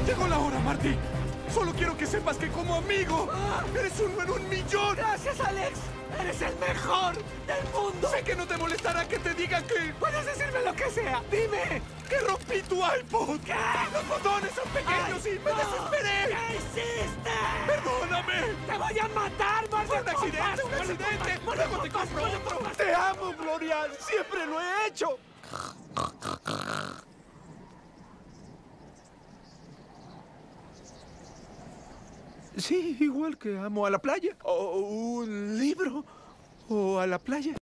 Llegó la hora, Marty. Solo quiero que sepas que como amigo, eres uno en 1.000.000. ¡Gracias, Alex! ¡Eres el mejor del mundo! Sé que no te molestará que te diga que... ¡Puedes decirme lo que sea! ¡Dime! ¡Que rompí tu iPod! ¿Qué? ¡Los botones son pequeños y me desesperé! ¿Qué hiciste? ¡Perdóname! ¡Te voy a matar, ¡Fue un accidente! ¡Un accidente! ¡Luego te compro otro! ¡Te amo, Gloria! ¡Siempre lo he hecho! Sí, igual que amo a la playa. O un libro. O a la playa.